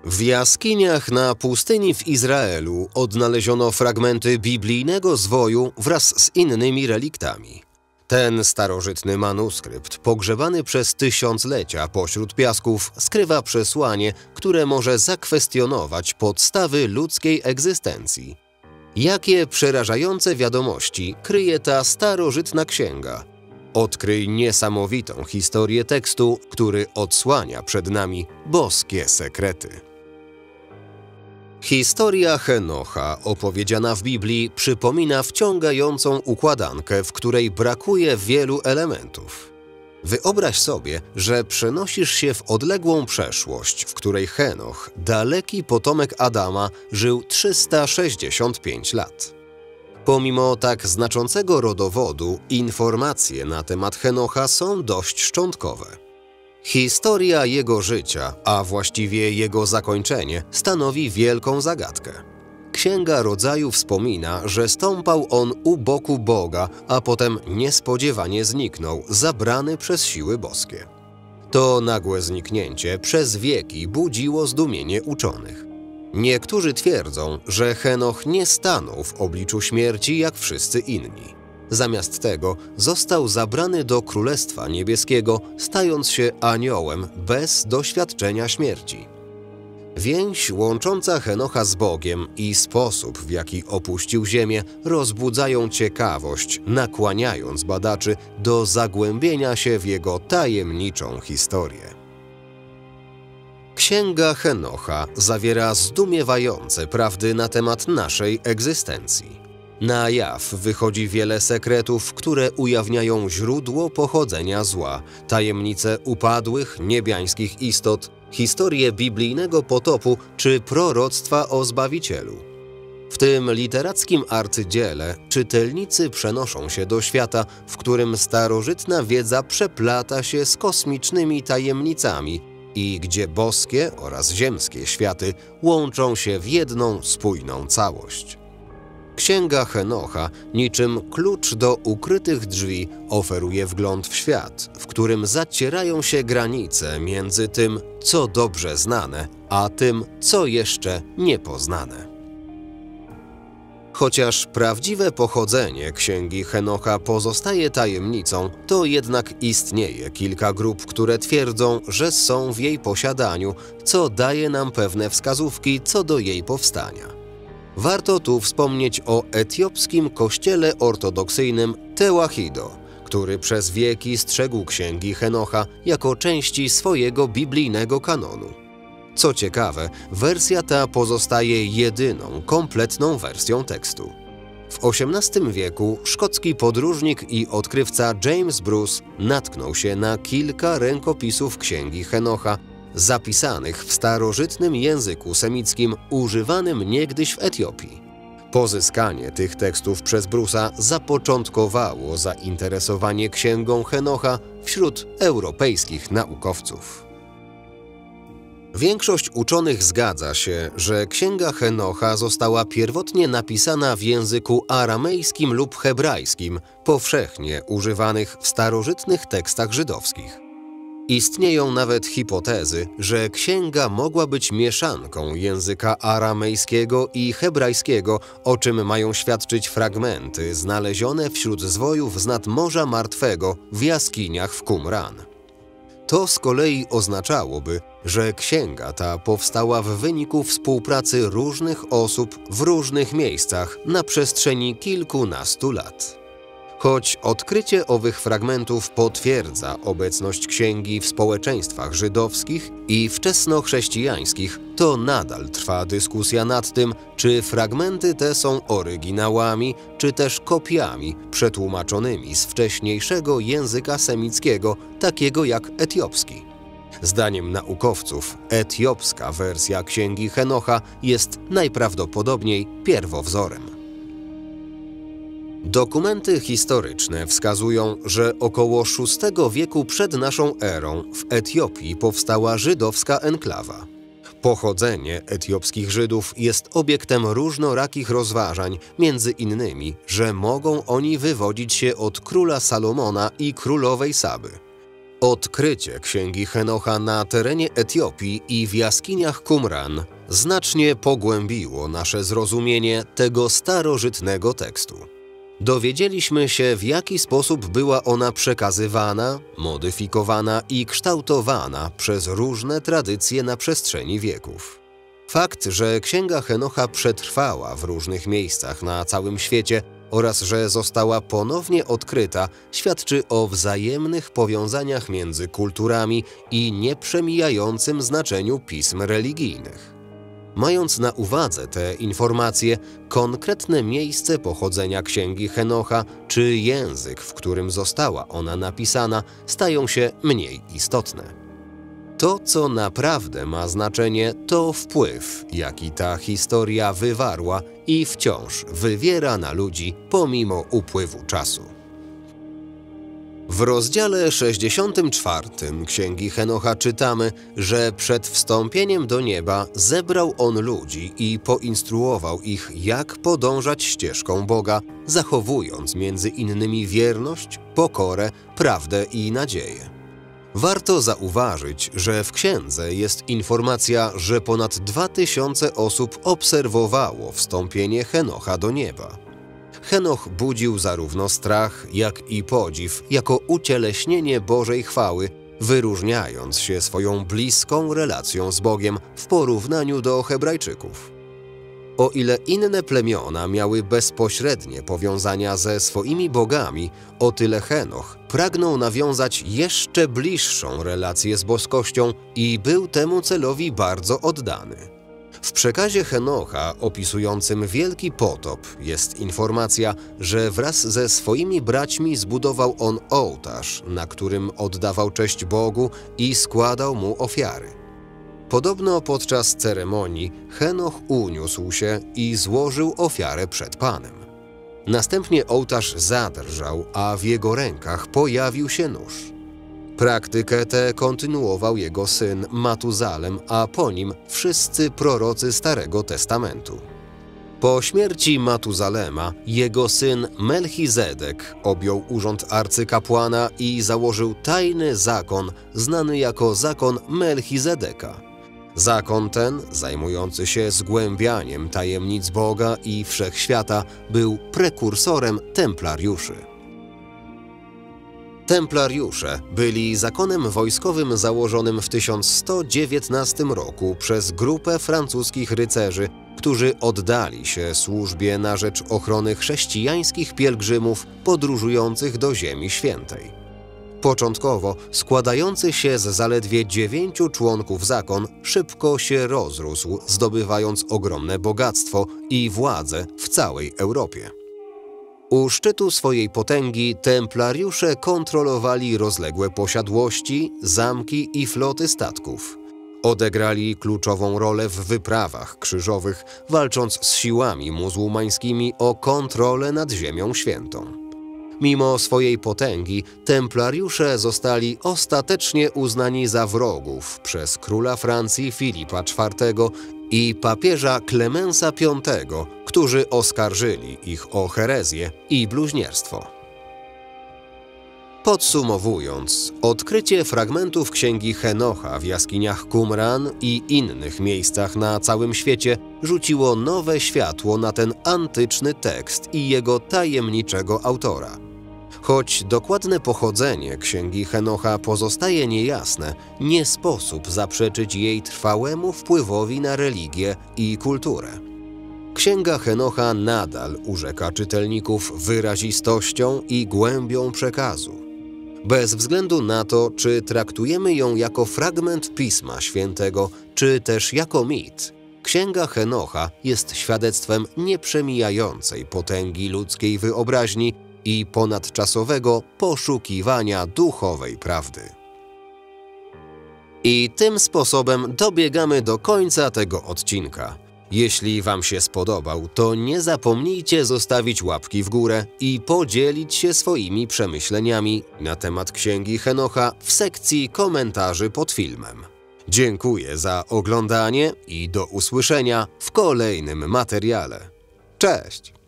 W jaskiniach na pustyni w Izraelu odnaleziono fragmenty biblijnego zwoju wraz z innymi reliktami. Ten starożytny manuskrypt, pogrzebany przez tysiąclecia pośród piasków, skrywa przesłanie, które może zakwestionować podstawy ludzkiej egzystencji. Jakie przerażające wiadomości kryje ta starożytna księga? Odkryj niesamowitą historię tekstu, który odsłania przed nami boskie sekrety. Historia Henocha, opowiedziana w Biblii, przypomina wciągającą układankę, w której brakuje wielu elementów. Wyobraź sobie, że przenosisz się w odległą przeszłość, w której Henoch, daleki potomek Adama, żył 365 lat. Pomimo tak znaczącego rodowodu, informacje na temat Henocha są dość szczątkowe. Historia jego życia, a właściwie jego zakończenie, stanowi wielką zagadkę. Księga Rodzaju wspomina, że stąpał on u boku Boga, a potem niespodziewanie zniknął, zabrany przez siły boskie. To nagłe zniknięcie przez wieki budziło zdumienie uczonych. Niektórzy twierdzą, że Henoch nie stanął w obliczu śmierci jak wszyscy inni. Zamiast tego został zabrany do Królestwa Niebieskiego, stając się aniołem bez doświadczenia śmierci. Więź łącząca Henocha z Bogiem i sposób, w jaki opuścił ziemię, rozbudzają ciekawość, nakłaniając badaczy do zagłębienia się w jego tajemniczą historię. Księga Henocha zawiera zdumiewające prawdy na temat naszej egzystencji. Na jaw wychodzi wiele sekretów, które ujawniają źródło pochodzenia zła, tajemnice upadłych, niebiańskich istot, historię biblijnego potopu czy proroctwa o Zbawicielu. W tym literackim arcydziele czytelnicy przenoszą się do świata, w którym starożytna wiedza przeplata się z kosmicznymi tajemnicami i gdzie boskie oraz ziemskie światy łączą się w jedną spójną całość. Księga Henocha, niczym klucz do ukrytych drzwi, oferuje wgląd w świat, w którym zacierają się granice między tym, co dobrze znane, a tym, co jeszcze niepoznane. Chociaż prawdziwe pochodzenie Księgi Henocha pozostaje tajemnicą, to jednak istnieje kilka grup, które twierdzą, że są w jej posiadaniu, co daje nam pewne wskazówki co do jej powstania. Warto tu wspomnieć o etiopskim kościele ortodoksyjnym Tewahido, który przez wieki strzegł Księgi Henocha jako części swojego biblijnego kanonu. Co ciekawe, wersja ta pozostaje jedyną, kompletną wersją tekstu. W XVIII wieku szkocki podróżnik i odkrywca James Bruce natknął się na kilka rękopisów Księgi Henocha, zapisanych w starożytnym języku semickim używanym niegdyś w Etiopii. Pozyskanie tych tekstów przez Bruce'a zapoczątkowało zainteresowanie Księgą Henocha wśród europejskich naukowców. Większość uczonych zgadza się, że Księga Henocha została pierwotnie napisana w języku aramejskim lub hebrajskim, powszechnie używanych w starożytnych tekstach żydowskich. Istnieją nawet hipotezy, że księga mogła być mieszanką języka aramejskiego i hebrajskiego, o czym mają świadczyć fragmenty znalezione wśród zwojów z nad Morza Martwego w jaskiniach w Qumran. To z kolei oznaczałoby, że księga ta powstała w wyniku współpracy różnych osób w różnych miejscach na przestrzeni kilkunastu lat. Choć odkrycie owych fragmentów potwierdza obecność księgi w społeczeństwach żydowskich i wczesnochrześcijańskich, to nadal trwa dyskusja nad tym, czy fragmenty te są oryginałami, czy też kopiami przetłumaczonymi z wcześniejszego języka semickiego, takiego jak etiopski. Zdaniem naukowców, etiopska wersja Księgi Henocha jest najprawdopodobniej pierwowzorem. Dokumenty historyczne wskazują, że około VI wieku przed naszą erą w Etiopii powstała żydowska enklawa. Pochodzenie etiopskich Żydów jest obiektem różnorakich rozważań, między innymi, że mogą oni wywodzić się od króla Salomona i królowej Saby. Odkrycie Księgi Henocha na terenie Etiopii i w jaskiniach Qumran znacznie pogłębiło nasze zrozumienie tego starożytnego tekstu. Dowiedzieliśmy się, w jaki sposób była ona przekazywana, modyfikowana i kształtowana przez różne tradycje na przestrzeni wieków. Fakt, że Księga Henocha przetrwała w różnych miejscach na całym świecie oraz że została ponownie odkryta, świadczy o wzajemnych powiązaniach między kulturami i nieprzemijającym znaczeniu pism religijnych. Mając na uwadze te informacje, konkretne miejsce pochodzenia Księgi Henocha czy język, w którym została ona napisana, stają się mniej istotne. To, co naprawdę ma znaczenie, to wpływ, jaki ta historia wywarła i wciąż wywiera na ludzi pomimo upływu czasu. W rozdziale 64 Księgi Henocha czytamy, że przed wstąpieniem do nieba zebrał on ludzi i poinstruował ich, jak podążać ścieżką Boga, zachowując między innymi wierność, pokorę, prawdę i nadzieję. Warto zauważyć, że w księdze jest informacja, że ponad 2000 osób obserwowało wstąpienie Henocha do nieba. Henoch budził zarówno strach, jak i podziw jako ucieleśnienie Bożej chwały, wyróżniając się swoją bliską relacją z Bogiem w porównaniu do Hebrajczyków. O ile inne plemiona miały bezpośrednie powiązania ze swoimi bogami, o tyle Henoch pragnął nawiązać jeszcze bliższą relację z boskością i był temu celowi bardzo oddany. W przekazie Henocha opisującym wielki potop jest informacja, że wraz ze swoimi braćmi zbudował on ołtarz, na którym oddawał cześć Bogu i składał mu ofiary. Podobno podczas ceremonii Henoch uniósł się i złożył ofiarę przed Panem. Następnie ołtarz zadrżał, a w jego rękach pojawił się nóż. Praktykę tę kontynuował jego syn Matuzalem, a po nim wszyscy prorocy Starego Testamentu. Po śmierci Matuzalema jego syn Melchizedek objął urząd arcykapłana i założył tajny zakon znany jako zakon Melchizedeka. Zakon ten, zajmujący się zgłębianiem tajemnic Boga i wszechświata, był prekursorem templariuszy. Templariusze byli zakonem wojskowym założonym w 1119 roku przez grupę francuskich rycerzy, którzy oddali się służbie na rzecz ochrony chrześcijańskich pielgrzymów podróżujących do Ziemi Świętej. Początkowo składający się z zaledwie 9 członków zakon szybko się rozrósł, zdobywając ogromne bogactwo i władzę w całej Europie. U szczytu swojej potęgi templariusze kontrolowali rozległe posiadłości, zamki i floty statków. Odegrali kluczową rolę w wyprawach krzyżowych, walcząc z siłami muzułmańskimi o kontrolę nad Ziemią Świętą. Mimo swojej potęgi, templariusze zostali ostatecznie uznani za wrogów przez króla Francji Filipa IV i papieża Klemensa V, którzy oskarżyli ich o herezję i bluźnierstwo. Podsumowując, odkrycie fragmentów Księgi Henocha w jaskiniach Qumran i innych miejscach na całym świecie rzuciło nowe światło na ten antyczny tekst i jego tajemniczego autora. Choć dokładne pochodzenie Księgi Henocha pozostaje niejasne, nie sposób zaprzeczyć jej trwałemu wpływowi na religię i kulturę. Księga Henocha nadal urzeka czytelników wyrazistością i głębią przekazu. Bez względu na to, czy traktujemy ją jako fragment Pisma Świętego, czy też jako mit, Księga Henocha jest świadectwem nieprzemijającej potęgi ludzkiej wyobraźni i ponadczasowego poszukiwania duchowej prawdy. I tym sposobem dobiegamy do końca tego odcinka. Jeśli Wam się spodobał, to nie zapomnijcie zostawić łapki w górę i podzielić się swoimi przemyśleniami na temat Księgi Henocha w sekcji komentarzy pod filmem. Dziękuję za oglądanie i do usłyszenia w kolejnym materiale. Cześć!